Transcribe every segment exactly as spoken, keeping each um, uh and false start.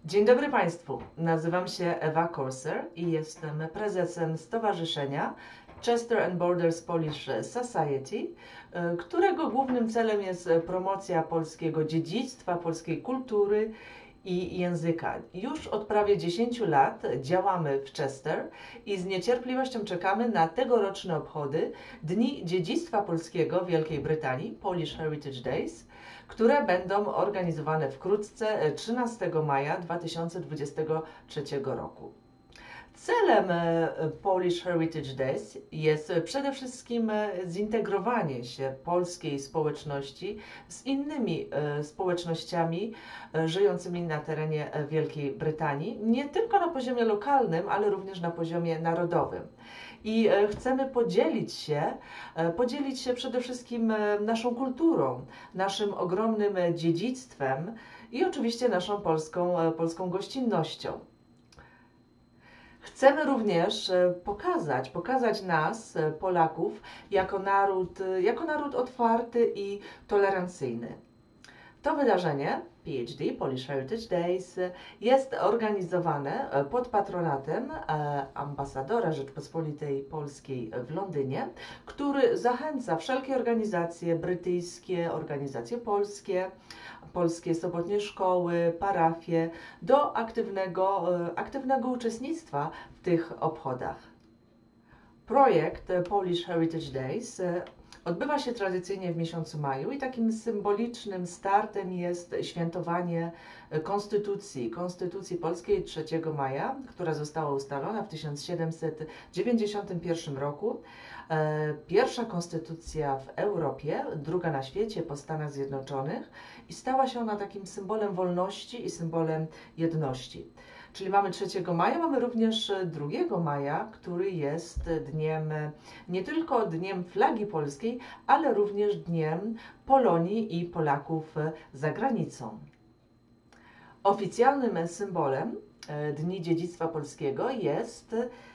Dzień dobry Państwu, nazywam się Ewa Korser i jestem prezesem Stowarzyszenia Chester and Borders Polish Society, którego głównym celem jest promocja polskiego dziedzictwa, polskiej kultury i języka. Już od prawie dziesięciu lat działamy w Chester i z niecierpliwością czekamy na tegoroczne obchody Dni Dziedzictwa Polskiego w Wielkiej Brytanii, Polish Heritage Days, które będą organizowane wkrótce trzynastego maja dwa tysiące dwudziestego trzeciego roku. Celem Polish Heritage Days jest przede wszystkim zintegrowanie się polskiej społeczności z innymi społecznościami żyjącymi na terenie Wielkiej Brytanii, nie tylko na poziomie lokalnym, ale również na poziomie narodowym. I chcemy podzielić się, podzielić się przede wszystkim naszą kulturą, naszym ogromnym dziedzictwem i oczywiście naszą polską, polską gościnnością. Chcemy również pokazać, pokazać nas, Polaków, jako naród, jako naród otwarty i tolerancyjny. To wydarzenie, P H D, Polish Heritage Days, jest organizowane pod patronatem ambasadora Rzeczpospolitej Polskiej w Londynie, który zachęca wszelkie organizacje brytyjskie, organizacje polskie, polskie sobotnie szkoły, parafie do aktywnego, aktywnego uczestnictwa w tych obchodach. Projekt Polish Heritage Days odbywa się tradycyjnie w miesiącu maju i takim symbolicznym startem jest świętowanie Konstytucji, Konstytucji Polskiej trzeciego maja, która została ustalona w tysiąc siedemset dziewięćdziesiątym pierwszym roku. Pierwsza konstytucja w Europie, druga na świecie po Stanach Zjednoczonych i stała się ona takim symbolem wolności i symbolem jedności. Czyli mamy trzeciego maja, mamy również drugiego maja, który jest dniem, nie tylko dniem flagi polskiej, ale również dniem Polonii i Polaków za granicą. Oficjalnym symbolem Dni Dziedzictwa Polskiego jest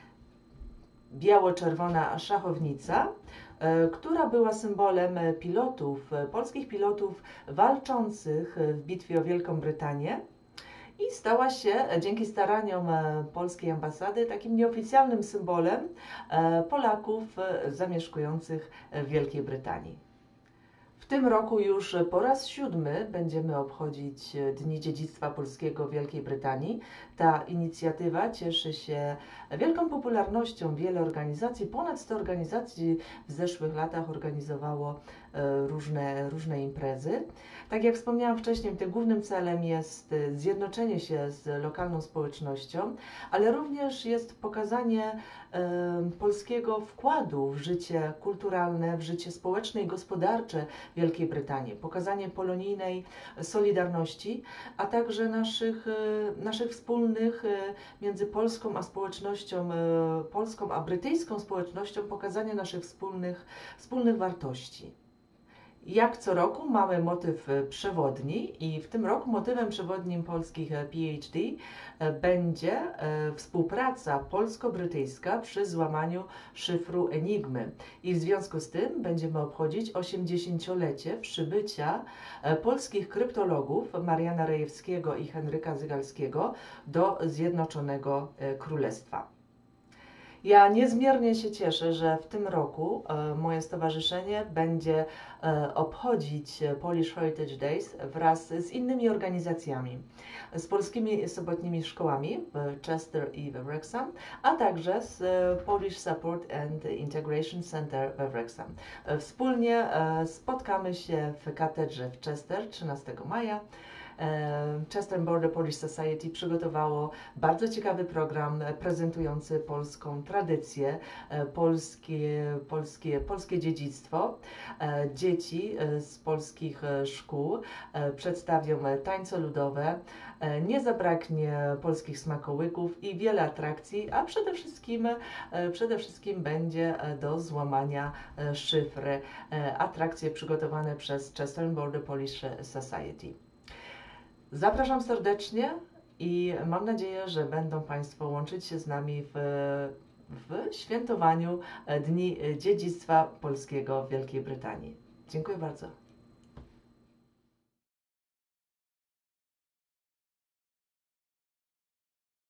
biało-czerwona szachownica, która była symbolem pilotów, polskich pilotów walczących w bitwie o Wielką Brytanię i stała się dzięki staraniom polskiej ambasady takim nieoficjalnym symbolem Polaków zamieszkujących w Wielkiej Brytanii. W tym roku już po raz siódmy będziemy obchodzić Dni Dziedzictwa Polskiego w Wielkiej Brytanii. Ta inicjatywa cieszy się wielką popularnością. Wiele organizacji, ponad sto organizacji w zeszłych latach organizowało różne, różne imprezy. Tak jak wspomniałam wcześniej, tym głównym celem jest zjednoczenie się z lokalną społecznością, ale również jest pokazanie polskiego wkładu w życie kulturalne, w życie społeczne i gospodarcze Wielkiej Brytanii, pokazanie polonijnej solidarności, a także naszych, naszych wspólnych między Polską a społecznością, polską a brytyjską społecznością, pokazanie naszych wspólnych, wspólnych wartości. Jak co roku mamy motyw przewodni i w tym roku motywem przewodnim polskich P H D będzie współpraca polsko-brytyjska przy złamaniu szyfru Enigmy. I w związku z tym będziemy obchodzić osiemdziesięciolecie przybycia polskich kryptologów Mariana Rejewskiego i Henryka Zygalskiego do Zjednoczonego Królestwa. Ja niezmiernie się cieszę, że w tym roku e, moje stowarzyszenie będzie e, obchodzić Polish Heritage Days wraz z innymi organizacjami, z polskimi sobotnimi szkołami w Chester i we Wrexham, a także z e, Polish Support and Integration Center we Wrexham. E, wspólnie e, spotkamy się w katedrze w Chester trzynastego maja. Chester and Borders Polish Society przygotowało bardzo ciekawy program prezentujący polską tradycję, polskie, polskie, polskie dziedzictwo. Dzieci z polskich szkół przedstawią tańce ludowe, nie zabraknie polskich smakołyków i wiele atrakcji, a przede wszystkim, przede wszystkim będzie do złamania szyfry atrakcje przygotowane przez Chester and Borders Polish Society. Zapraszam serdecznie i mam nadzieję, że będą Państwo łączyć się z nami w, w świętowaniu Dni Dziedzictwa Polskiego w Wielkiej Brytanii. Dziękuję bardzo.